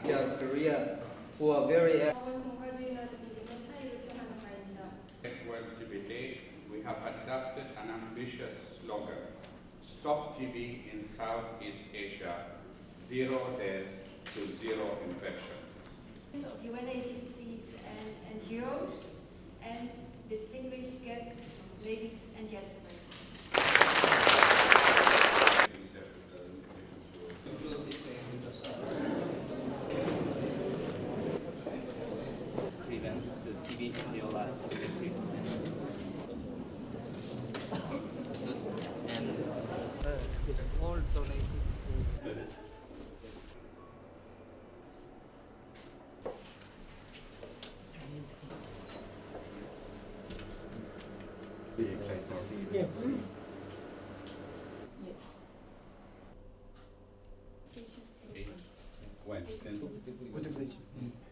Korea, who are very Well, TB, we have adopted an ambitious slogan: Stop TB in Southeast Asia, 0 days to 0 infection. Of UN agencies and NGOs, and distinguished guests, ladies and gentlemen. Prevent the TB in real life and it's all donated to Be excited. yeah. When? Since With the glitch.